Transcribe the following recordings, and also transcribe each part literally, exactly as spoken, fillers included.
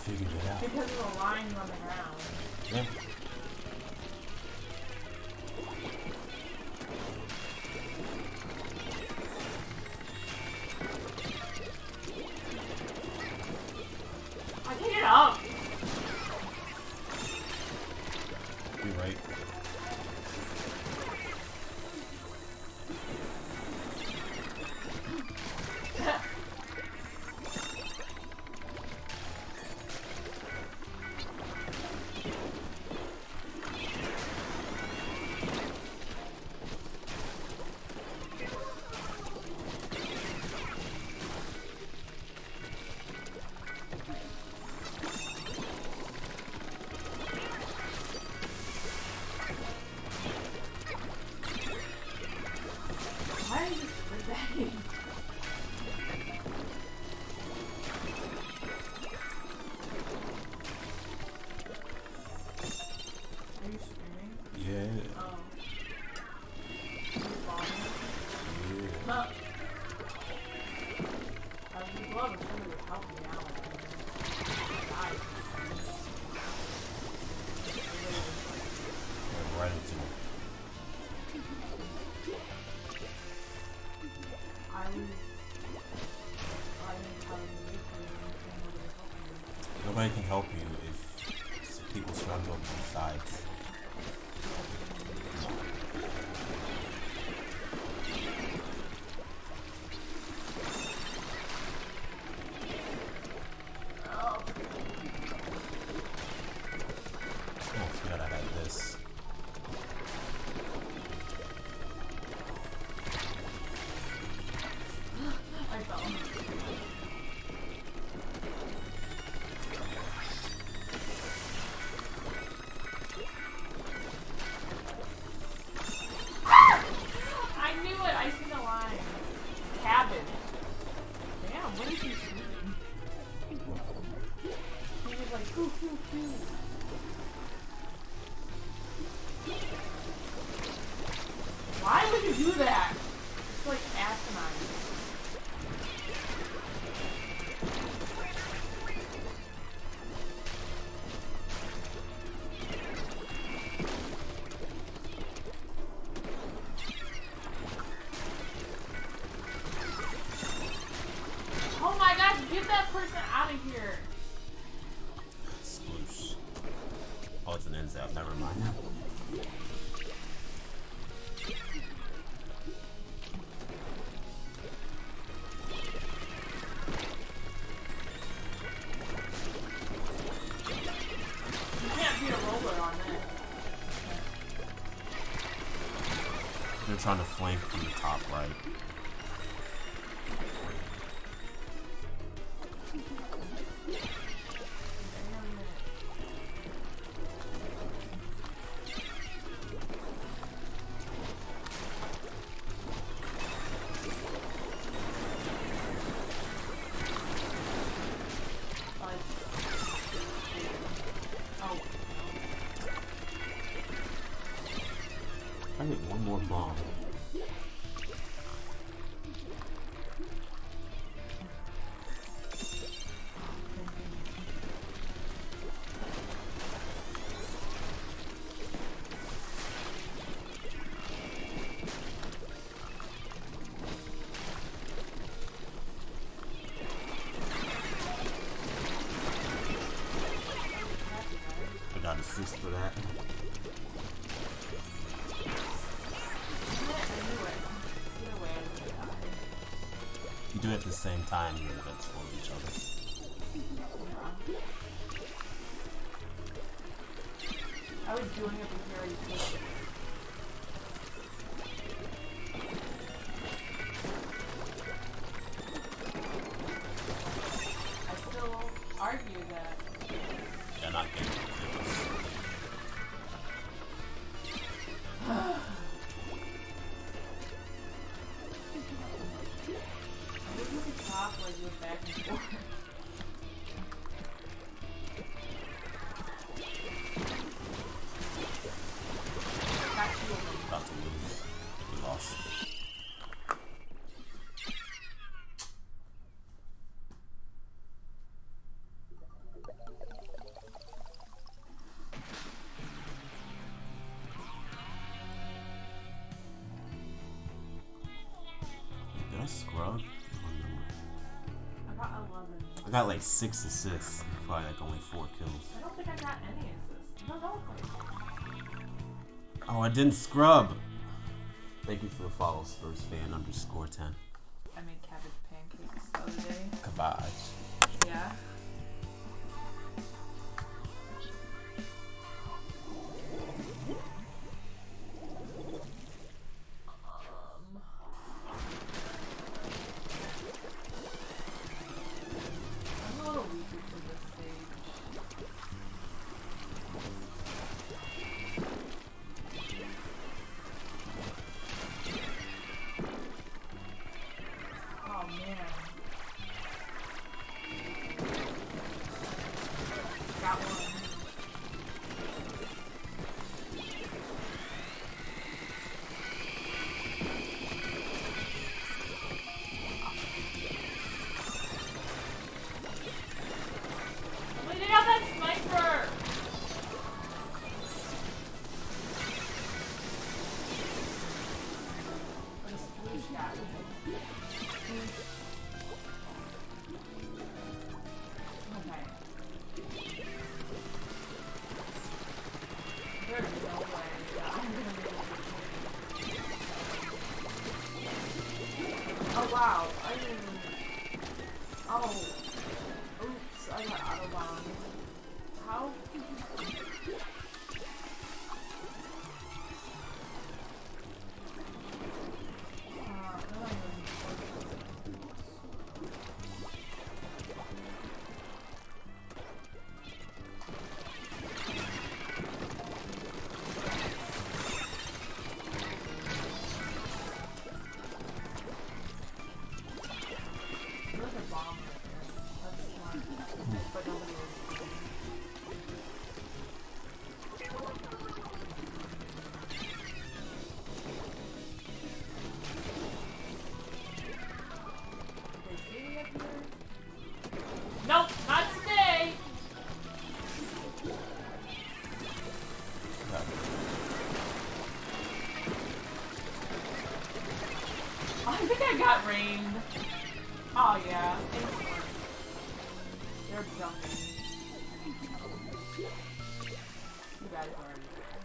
figured it out. Because of the line running around. Yeah. I can't get up. You're right. Why are you split Are you streaming? Yeah. Oh. Are you vlogging? Yeah. Huh. I would love if somebody would help me out. Die. Yeah, right into it. I was... I didn't have any anything Nobody can help you if people surround you on both sides. Oh. Oh, I forgot I had this. I fell. I knew it! I seen the line. Cabin. Damn, what is he shooting? He was like, hoo hoo hoo. Why would you do that? It's like asinine. Oh my gosh, get that person out of here. Sploosh. Oh, it's an ins out. Never mind. You can't beat a roller on this. They're trying to flank from the top right. Oh. I need one more bomb. I got assist for that. You do it at the same time, you're invincible to each other. I was doing it before you did it. I still argue that. Yeah, not getting it. I wish we could talk like with back and forth. Got two of them. About to lose. We lost. got like six assists, probably like only four kills. I don't think I got any assists. No, no. Oh, I didn't scrub. Thank you for the follow, Spurs fan underscore ten. I made cabbage pancakes the other day. Cabbage. Yeah. Oh wow, I didn't even... Oh. Oops, I got autobomb. How? Uh, no, I didn't. Nope, not today! I think I got rained. Oh yeah, instant. They're jumping. You guys are already there.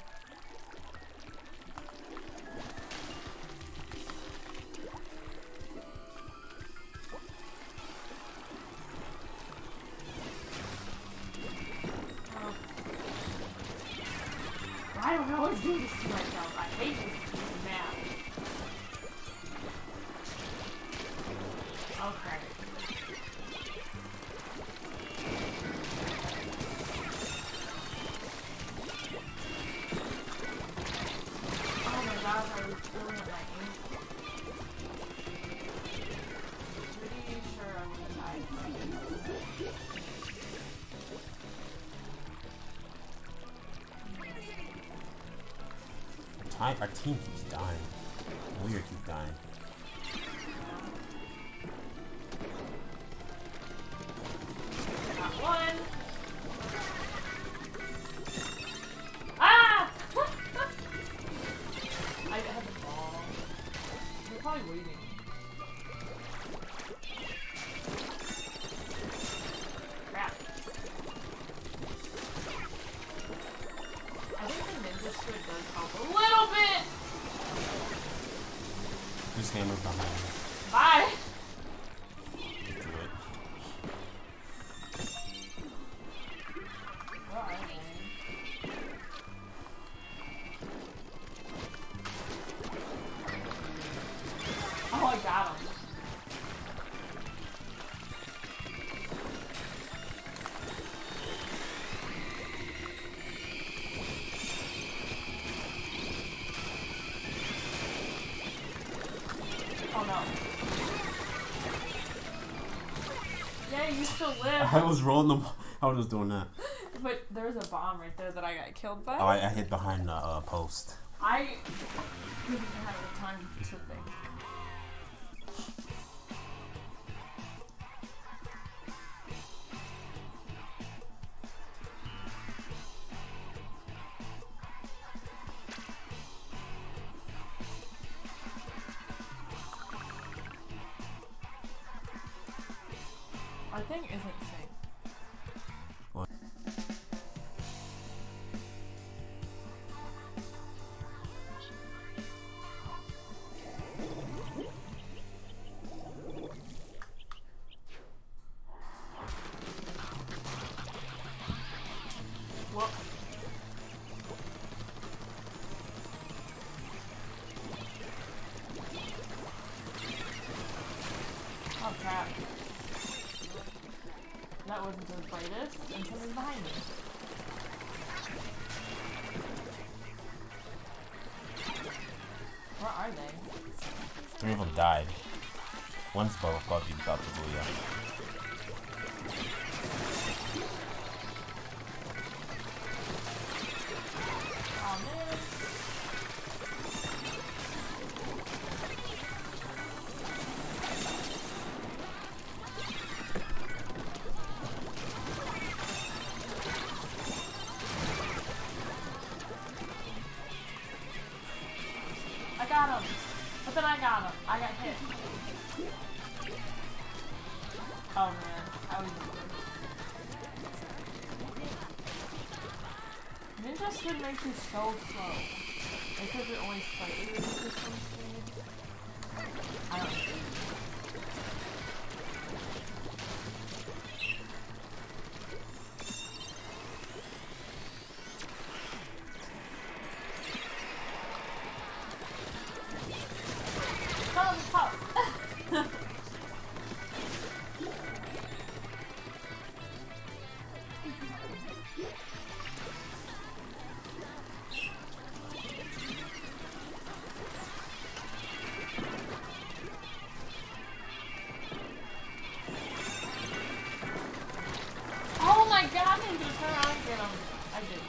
I don't always do this to myself. I hate this map. Okay. Oh my gosh, I was feeling my ankle. Pretty sure I would have died. Our team keeps dying. We are keep dying. Got one. Ah! I had the ball. You're probably waiting. Crap. I think the ninja squid does help a little bit. Who's hammer behind me? Bye. Do it. Where are they? Oh, I got him. Oh no. Yeah, you still live. I was rolling them. I was just doing that. But there's a bomb right there that I got killed by. Oh, I, I hid behind the uh, post. I didn't have the time to think. Our thing isn't synced. What? Whoop. Oh crap. That wasn't the brightest, and something's behind me. Where are they? Three of them died. One's above above you, about to blue, yeah. Oh man. I got him. But then I got him. I got hit. Oh man. I was Ninja Squid makes you so slow. Because it only slightly reduces from speed. I don't know. Come, come. Oh my god, I need to turn around and get him. I did.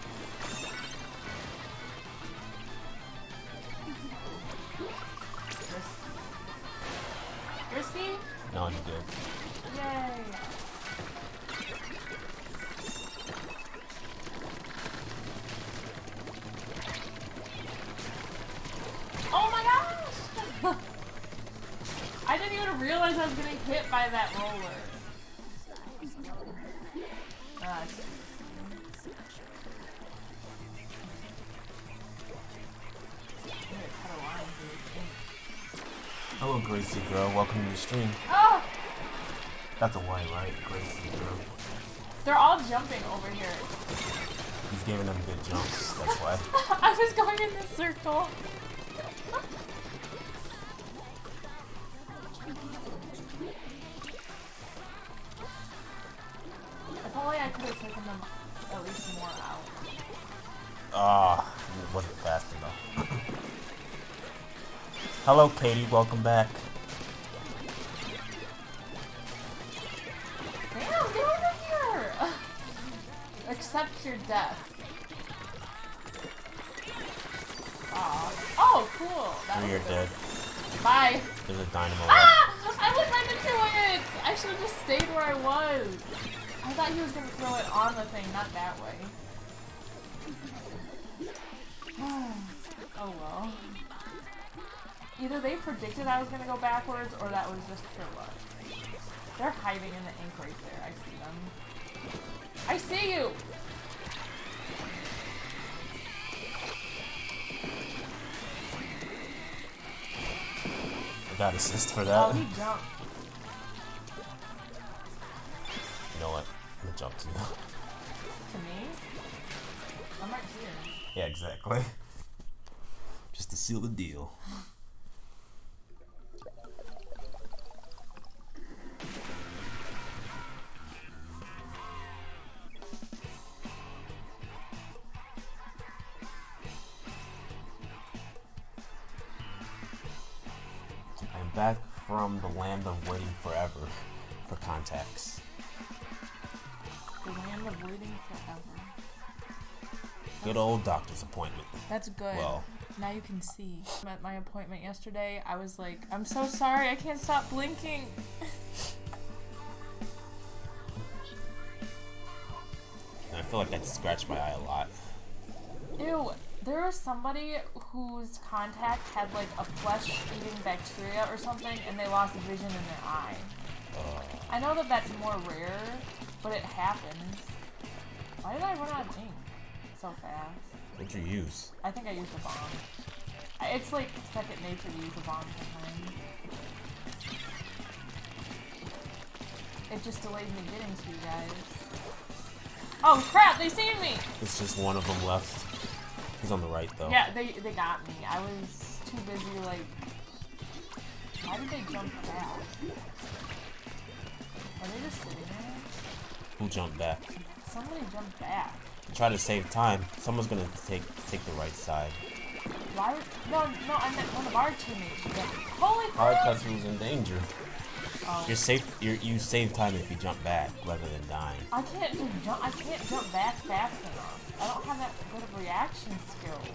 Risky? No, you did. Yay. Oh my gosh! I didn't even realize I was getting hit by that roller. Ah, I see. I'm gonna cut a line through this. Hello, Gracie girl. Welcome to the stream. Oh! That's a white, right? Gracie girl. They're all jumping over here. He's giving them good jumps. That's why. I was going in this circle. If only I could have taken them at least more out. Ah, it wasn't fast enough. Hello, Katie. Welcome back. Damn, get over here! Accept your death. Aw. Oh, cool. That Three was are good. dead. Bye. There's a dynamo. Ah! I was right into it! I should have just stayed where I was. I thought he was going to throw it on the thing, not that way. Oh well. Either they predicted I was going to go backwards, or that was just pure luck. They're hiding in the ink right there. I see them. I see you! I got assist for Oh, that. he jumped. You know what? I'm gonna jump to you. To me? I'm right here. Yeah, exactly. Just to seal the deal. I'm back from the land of waiting forever for contacts. The land of waiting forever. Good old doctor's appointment. That's good. Well, now you can see. At my appointment yesterday, I was like, I'm so sorry, I can't stop blinking. I feel like that scratched my eye a lot. Ew, there was somebody whose contact had like a flesh-eating bacteria or something, and they lost vision in their eye. Uh, I know that that's more rare, but it happens. Why did I run out of ink so fast? What'd you use? I think I used a bomb. I- It's like second nature to use a bomb sometimes. It just delayed me getting to you guys. Oh crap, they seen me! There's just one of them left. He's on the right though. Yeah, they, they got me. I was too busy like... Why did they jump back? Are they just sitting there? Who jumped back? Somebody jumped back. Try to save time. Someone's gonna take take the right side. Why would... No, no, I meant one of our teammates. Yeah. Holy Hard crap! because who's in danger. Oh. You're safe. You're, you save time if you jump back rather than dying. I can't just jump. I can't jump back fast enough. I don't have that good of reaction skills.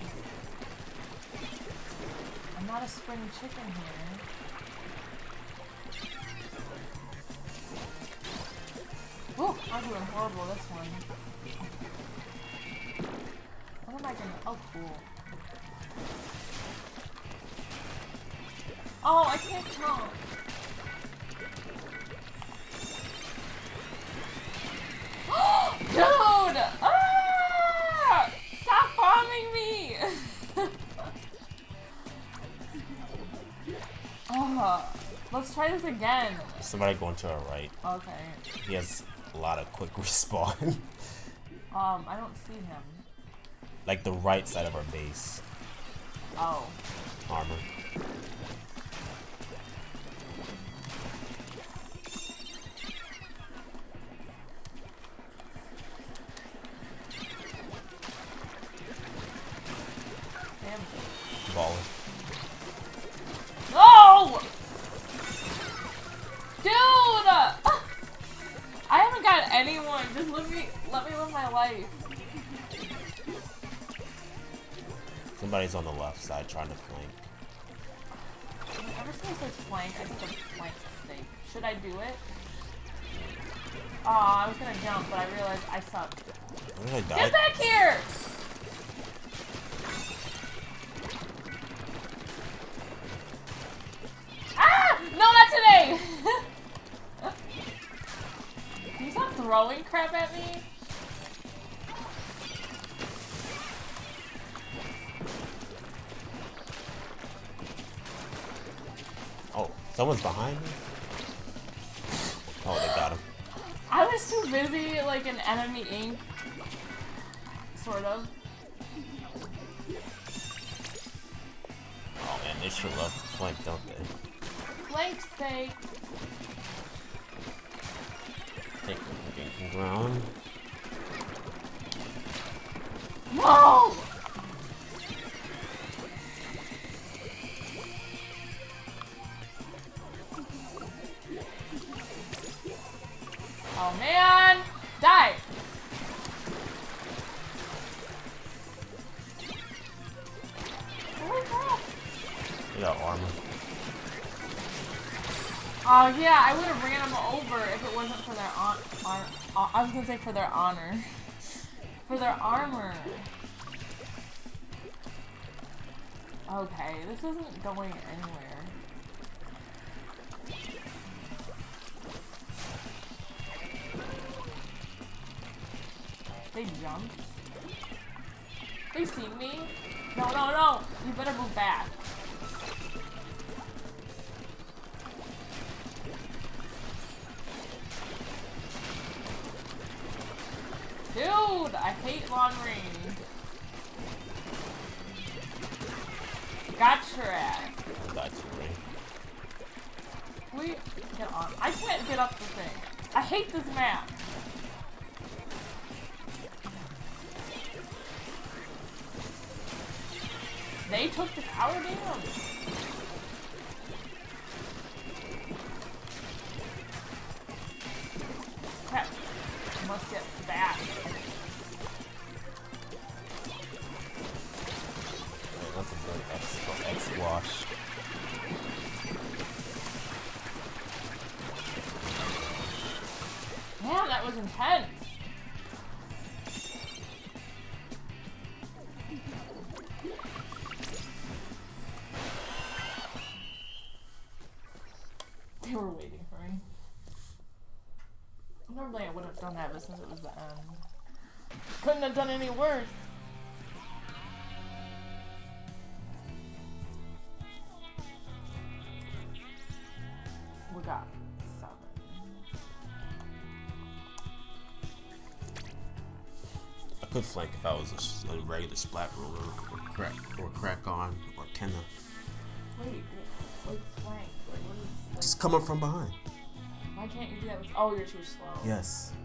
I'm not a spring chicken here. Ooh, I'm doing horrible this one. What am I gonna? Oh, cool. Oh, I can't jump. Dude! Ah! Stop bombing me! Oh, let's try this again. Somebody going to our right. Okay. He has a lot of quick respawn. Um, I don't see him. Like the right side of our base. Oh. Armor. Damn. Baller. No! Dude! Ah! I haven't got anyone. Just let me let me live my life. Somebody's on the left side trying to flank. Whenever somebody says flank, I think of flank steak. Should I do it? Oh, I was gonna jump, but I realized I sucked. Where did I die? Get back here! Ah! No, not today! Can you stop throwing crap at me? Oh, someone's behind me? Oh, they got him. I was too busy, like an enemy ink. Sort of. Oh man, they sure love to flank, don't they? Flank steak. Taking some ground. No! Oh man! Die! Holy crap! They got armor. Oh yeah, I would have ran them over if it wasn't for their on, on, on I was gonna say for their honor. For their armor. Okay, this isn't going anywhere. They jumped. They see me. No, no, no! You better move back. Dude, I hate long range. Got your ass. I died too late. We get on. I can't get up the thing. I hate this map. They took the tower down. Crap. I must get back. Wait, that's a good X, X wash. Man, that was intense. They were waiting for me. Normally I wouldn't have done that, but since it was the end. Couldn't have done any worse. We got seven. I could flank if I was a, s- a regular splat roller or crack or crack on or Kenna. Wait, like flank. Like, what is Just coming from behind. Why can't you do that with. Oh, you're too slow. Yes.